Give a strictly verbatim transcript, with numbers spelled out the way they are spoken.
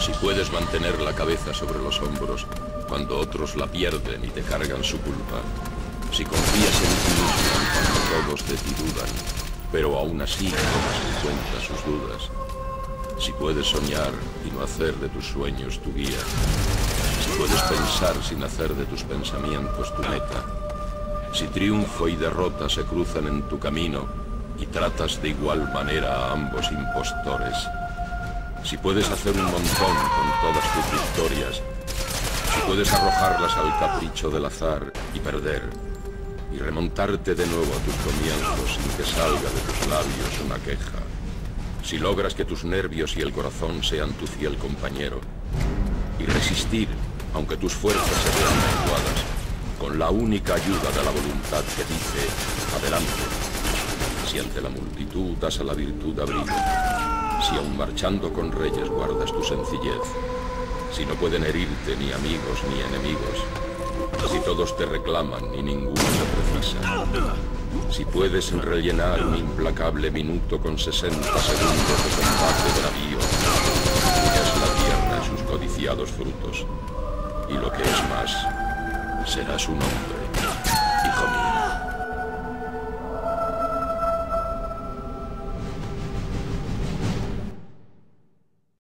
Si puedes mantener la cabeza sobre los hombros cuando otros la pierden y te cargan su culpa. Si confías en ti mismo cuando todos de ti dudan, pero aún así tomas en cuenta sus dudas. Si puedes soñar y no hacer de tus sueños tu guía. Si puedes pensar sin hacer de tus pensamientos tu meta. Si triunfo y derrota se cruzan en tu camino y tratas de igual manera a ambos impostores. Si puedes hacer un montón con todas tus victorias. Si puedes arrojarlas al capricho del azar y perder. Y remontarte de nuevo a tus comienzos sin que salga de tus labios una queja. Si logras que tus nervios y el corazón sean tu fiel compañero. Y resistir, aunque tus fuerzas se vean menguadas, con la única ayuda de la voluntad que dice, adelante. Si ante la multitud das a la virtud abrigo. Si aun marchando con reyes guardas tu sencillez. Si no pueden herirte ni amigos ni enemigos. Si todos te reclaman y ninguno te precisa. Si puedes rellenar un implacable minuto con sesenta segundos de combate bravío. Es la tierra y sus codiciados frutos. Y lo que es más, serás un hombre.